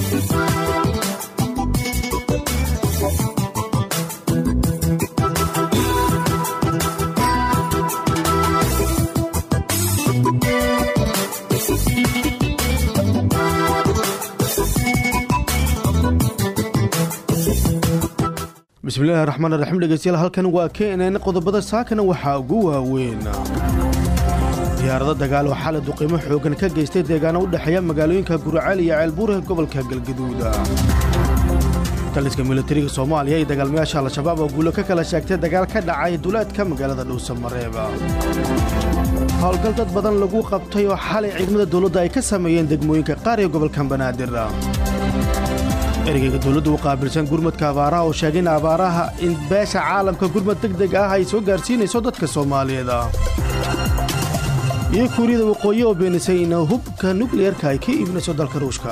بسم الله الرحمن الرحيم dhageystayaal halkan waa keenan qodobada saakana waxa ugu waaweyn diyaarada dagaal oo xalad qiimo xoogan ka geystay deegaano u dhaxeeya magaalooyinka Guraceel iyo Ceelbuur ee gobolka Galgaduud taliska militariga Soomaaliya ee dagaalmayaasha Al-Shabaab oo guulo ka kala sheegtay dagaal ka dhacay duleedka magaalada Dhuusamareeb hawlgal dad badan lagu qabtay oo xalay ciidamada dawladda ay ka sameeyeen degmooyinka qaar ee gobolka Banaadir ergeyga dawladdu u qaabilsan gurmadka abaaraha oo sheegay in abaaraha in beesha caalamka gurmad degdeg ah ay soo gaarsiinayso dadka Soomaaliyeed iyo Kuuriyada Waqooyi oo beenisay in hubka nuclear-ka ay ka iibinayso dalka Ruushka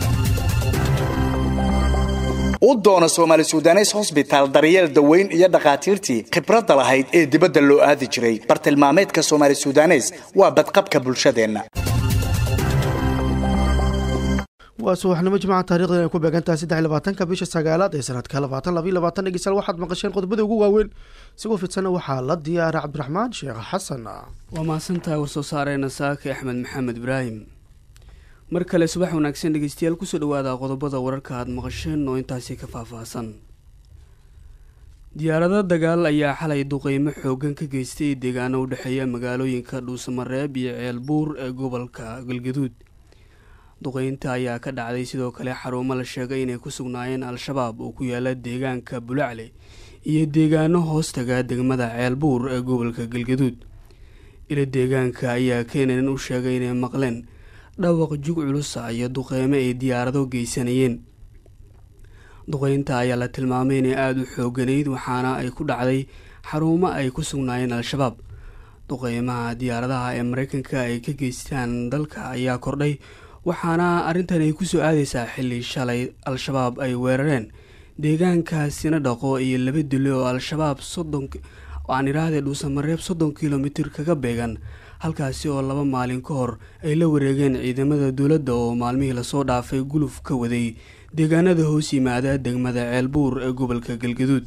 u doona Soomaali Suudaneys Hospital daryeel daweyn iyo dhaqaatiirtii khibradda lahayd ee dibadda loo aadi jiray bartilmaameedka Soomaali Suudaneys waa badqabka bulshadeena وسوحنا مجمع تاريخ أن يكون بجانتا 26 كبيش السجالات سنة 2022 نجسال واحد مقشين قد بدو جوين سووا في السنة وحالات ديار عبد الرحمن شيخ حسن وما سنتا وصوصارين ساك أحمد محمد إبراهيم مركل صباح وناكسين نجستيال كسر وهذا قضبة ورك هاد مقشين وإنتاسي كفافة حسن diyaarada dagaal ayaa xalay duqeymo xoogan ka geystay deegaano u dhaxeeya magaalooyinka Dhuusamareeb iyo Ceelbuur ee gobolka Galgaduud duqeynta ayaa ka dhacday sidoo kale xarumo la sheegay inay ku sugnaayeen Al-Shabaab oo ku yaala deegaanka Bulacle iyo deegaano hoostaga degmada Ceelbuur ee gobolka Galgaduud ila deegaanka ayaa keenan u sheegay inay maqleen dhawaq jug culus iyo duqeymo ay diyaarado geysanayeen duqeynta ayaa la tilmaamay inay aad u xooganeyd waxaana ay ku dhacday xarumo ay ku sugnaayeen Al-Shabaab duqeymaha diyaaradaha ee Mareykanka ay ka geystaan dalka ayaa kordhay waxaana arintan ay ku soo aadaysaa xilli shalay Al-Shabaab ay weerareen deegaankaasina dhaqo iyo laba dilo oo Al-Shabaab 30 aan iraade Dhuusamareeb 30 kilomitir kaga beegan halkaasi oo laba maalin ka hor ay la wareegeen ciidamada dawladda oo maalmihii la soo dhaafay guluf ka waday deegaanada hoos yimaada degmada Ceelbuur ee gobolka Galgaduud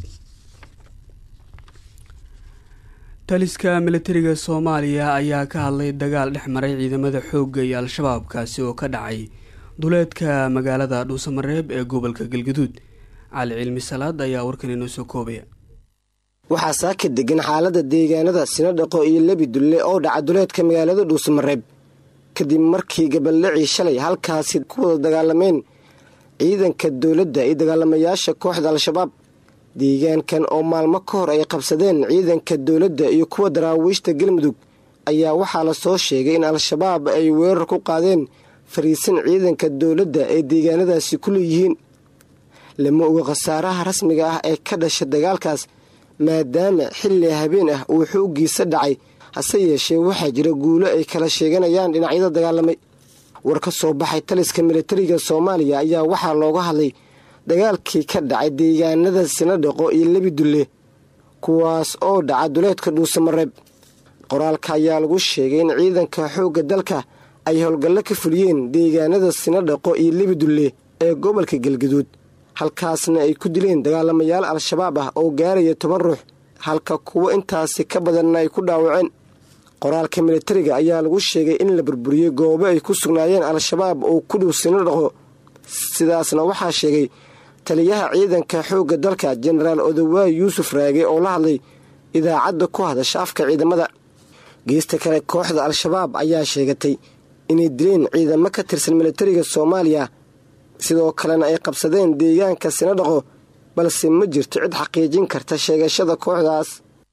taliska militariga Soomaaliya ayaa ka hadlay dagaal dhexmaray ciidamada xoogga iyo Al-Shabaab kaasi oo ka dhacay duleedka magaalada Dhuusamareeb ee gobolka Galgaduud Cali Cilmi Salaad ayaa warkan inoo soo koobaya waxaa saaka degan xaaladda deegaanada Sinadhaqo iyo Lebi Dulle oo dhaca duleedka magaalada Dhuusamareeb kadib markii gabaldhicii shalay halkaasi ku wada dagaalameen ciidanka dawladda iyo dagaalamayaasha kooxda Al-Shabaab deegaankan oo maalmo ka hor ay qabsadeen ciidanka dawladda iyo kuwa daraawiishta Galmudug ayaa waxaa la soo sheegay in Al-Shabaab ay weerar ku qaadeen fariisin ciidanka dawladda ee deegaanadaasi ku leeyihiin lama oga khasaaraha rasmiga ah ee ka dhashay dagaalkaas maadaama xilli habeen ah uu xoogiisa dhacay hase yeeshee waxaa jira guulo ay kala sheeganayaan dhinacyada dagaalamay war ka soo baxay taliska militariga Soomaaliya ayaa waxaa looga hadlay dagaalkii ka dhacay deegaanada Sinadhaqo iyo Lebi Dulle kuwaas oo dhaca duleedka Dhuusamareeb qoraalka ayaa lagu sheegay in ciidanka xoogga dalka ay howlgallo ka fuliyeen deegaanada Sinadhaqo iyo Lebi Dulle ee gobolka Galgaduud halkaasna ay ku dileen dagaalamayaal Al-Shabaab ah oo gaaraya 10 ruux halka kuwa intaasi ka badan ay ku dhaawaceen qoraalka militariga ayaa lagu sheegay in la burburiyay goobo ay ku sugnaayeen Al-Shabaab oo ku dhow Sinadhaqo sidaasna waxaa sheegay taliyaha ciidanka xoogga dalka Generaal Odawaay Yuusuf Raage oo la hadlay idaacadda ku hadasha afka ciidamada geesta kale kooxda Al-Shabaab ayaa sheegatay inay dileen ciidamo ka tirsan militariga Soomaaliya sidoo kalena ay qabsadeen deegaanka Sinadhaqo balse ma jirto cid xaqiijin karta sheegashada kooxdaas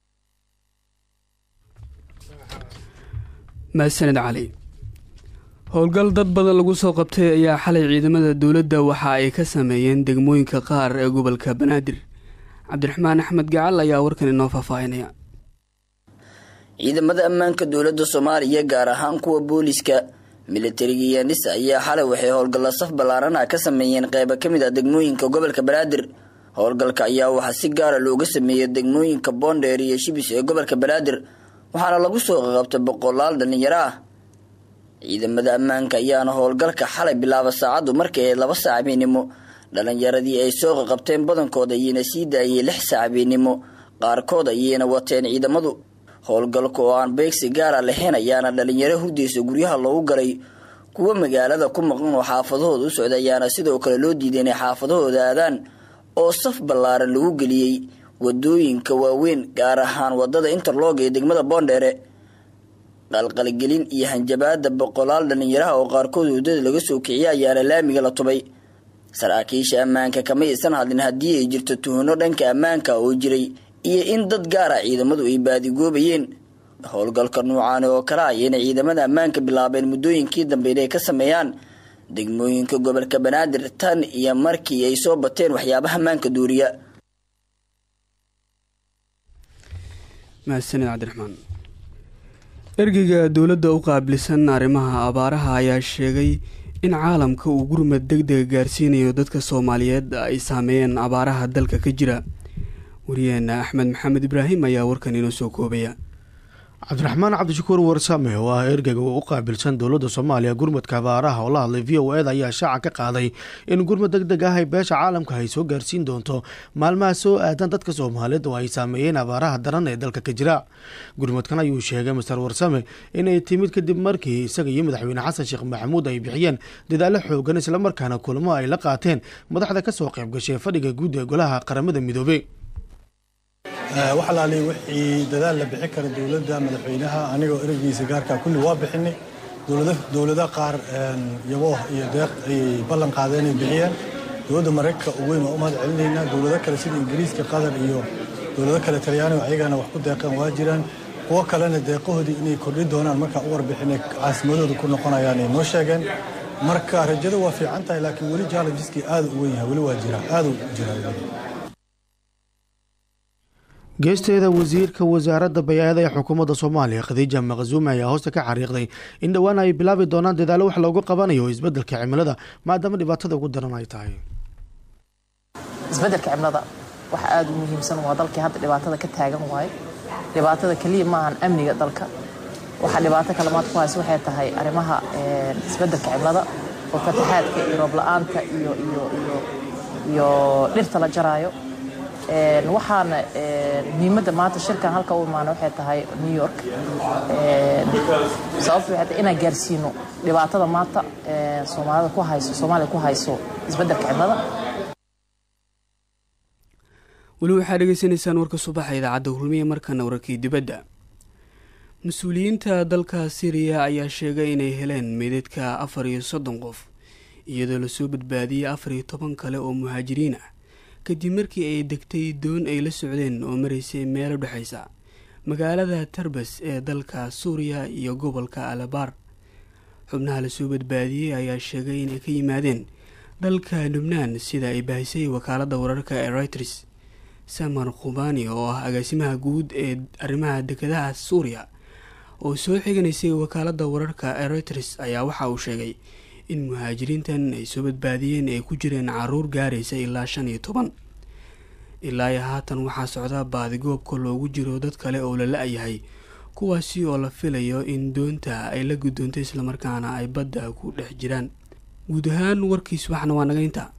maasanid Cali howlgal dad badan lagu soo qabtay ayaa xalay ciidamada dawladda waxa ay ka sameeyeen degmooyinka qaar ee gobolka Banaadir Cabdiraxmaan Axmed Gacal ayaa warkan inoo faahfaahinaya ciidamada ammaanka dawladda Soomaaliya gaar ahaan kuwa booliska militariga iyo NIS ayaa xalay waxay howlgal saf balaaran ka sameeyeen qayb ka mid ah degmooyinka gobolka Banaadir howlgalka ayaa waxa si gaar ah looga sameeyay degmooyinka Boondheer iyo Shibis ee gobolka Banaadir waxaana lagu soo qabtay boqolaal dhalinyaro ah ciidamada ammaanka ayaana howlgalka xalay bilaaba saacadu markay ahayd 2 saac habeenimo. dhalinyaradii ay soo qabteen badankooda ayayna sii daayay 6 saac habeenimo, qaarkood ayayna wateen ciidamadu. howlgalka oo aan beegsi gaar ah lahayn ayaana dhalinyaro hurdaysa guryaha loogu galay. kuwa magaalada ku maqan oo xaafadahooda u socda ayaana sidoo kale loo diiday inay xaafadahooda aadaan oo saf ballaaran lagu geliyay wadooyinka waaweyn, gaar ahaan wadada Interlog ee degmada Boondheere. qalqalgelin iyo hanjabaada boqolaal dhalinyaraha oo qaarkood wadada laga soo kiciyay ayaana laamiga la tubay. saraakiisha ammaanka kama aysan hadlin haddii ay jirto tuhno dhanka ammaanka oo jiray iyo in dad gaar ah ciidamadu ay baadigoobayeen. howlgalka nuucan oo kale ayayna ciidamada ammaanka bilaabeen muddooyinkii dambe inay ka sameeyaan degmooyinka gobolka Banaadir tan iyo markii ay soo bateen waxyaabaha ammaanka duuriya. mahadsanid Cabdiraxmaan. ergeyga dowladda u qaabilsan arrimaha abaaraha ayaa sheegay in caalamka uu gurmad degdeg gaarsiinayo dadka Soomaaliyeed ay saameeyeen abaaraha dalka ka jira. wariyaheena Axmed Maxamed Ibraahim ayaa warkan inoo soo koobaya. cabdiraxmaan cabdishakuur warsame oo ah ergeyga u qaabilsan dowladda Soomaaliya gurmadka abaaraha oo la hadlay VOA ayaa shaaca ka qaaday in gurmad degdeg ah ay beesha caalamka ay soo gaarsiin doonto maalmaha soo aadan dadka Soomaaliyeed oo ay saameeyeen abaaraha daran ee dalka ka jira. gurmadkan ayuu sheegay Mr. Warsame inay timid kadib markii isaga iyo madaxweyne Xasan Sheekh Maxamuud ay bixiyeen dadaalo xoogan isla markaana kulamo ay la qaateen madaxda ka soo qayb gashay fadhiga guud ee golaha qaramada midoobay. waxa la leeyahay wixii dadaal la bixin kara dawladda madaxweynaha anigoo ergeygiisa gaarka kulli waa bixinay. dawladda qaar yabo iyo deeq ay ballan qaadeen ay bixiyeen. dawladda Mareykanka ugu weyn oo umad celinayna. dawladda kale sida Ingiriiska, Qatar iyo dawladda kale Talyaaniga ayagana wax ku deeqan waa jiraan. kuwa kalena deeqahoodii inay kordhin doonaan marka u warbixinay caasimadooda ku noqonayaan ay noo sheegeen. marka rajada waa fiican tahay laakiin wali challengeski aad u weyn yahay wali waa jira aad u jira. geesteeda wasiirka wasaaradda bay'ada ee xukuumadda Soomaaliya Khadiija Maqsuum ayaa hoosta ka xariiqday in dhawaan ay bilaabi doonaan dadaalo wax looga qabanayo isbeddelka cimilada maadaama dhibaatada ugu daran ay tahay. isbeddelka cimilada waxa aad u muhiimsan waa dalkii hadda dhibaatada ka taagan waay. dhibaatada kaliya ma ahan amniga dalka, waxa dhibaato kale maad ku hayso waxay tahay arrimaha isbeddelka cimilada oo fatahaadka iyo roob la'aanta iyo dhirta la jaraayo. waxaana muhiimadda maanta shirkan halka u imaanay waxay tahay New York. sababtu waxay tahay inaan gaarsiino dhibaatada maanta Soomaaliya ku hayso isbeddelka cimilada. weli waxaad dhegeysanaysaan warka subaxa idaacadda Kulmiye markana wararkii dibadda. mas-uuliyiinta dalka Syria ayaa sheegay inay heleen meydadka 34 qof iyadoo la soo badbaadiyay 14 kale oo muhaajiriin ah kadib markii ay degtay doon ay la socdeen oo maraysay meel u dhaxaysa magaalada Tarbas ee dalka Suuriya iyo gobolka Alabar. xubnaha la soo badbaadiyay ayaa sheegay inay ka yimaadeen dalka Lubnaan sida ay baahisay wakaaladda wararka ee Reuters. Samar Khubani oo ah agaasimaha guud ee arrimaha dekedaha Suuriya oo soo xiganaysay wakaaladda wararka ee Reuters ayaa waxa uu sheegay in muhaajiriintan ay soo badbaadiyeen ay ku jireen caruur gaaraysa ilaa 15. ilaa haatan waxaa socda baadigoobka loogu jiro dad kale oo la la'yahay kuwaasi oo la filayo in doonta ay la gudoontay isla markaana ay badda ku dhex jiraan. guud ahaan warkiis waxna waa naga inta.